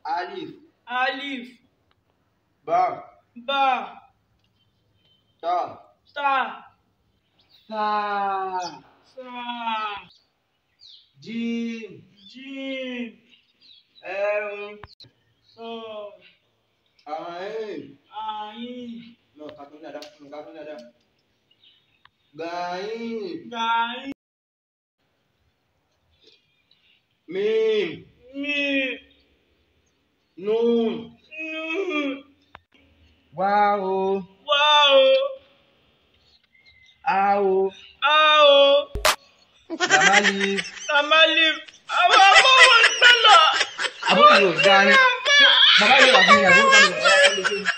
Alif. Alif. Ba. Ba. Ta. Ta. Sa. Sa. Jim. Jim. So. Ain. Ain. No, kartu ada. Kartu ada. Gai. Gai. Mim. Mi. Nun. Nu. Wow. Wow. Ao. Ao. Gamali. Tamalif. Awa. Abu dulu, jangan. Bapak ini lagi,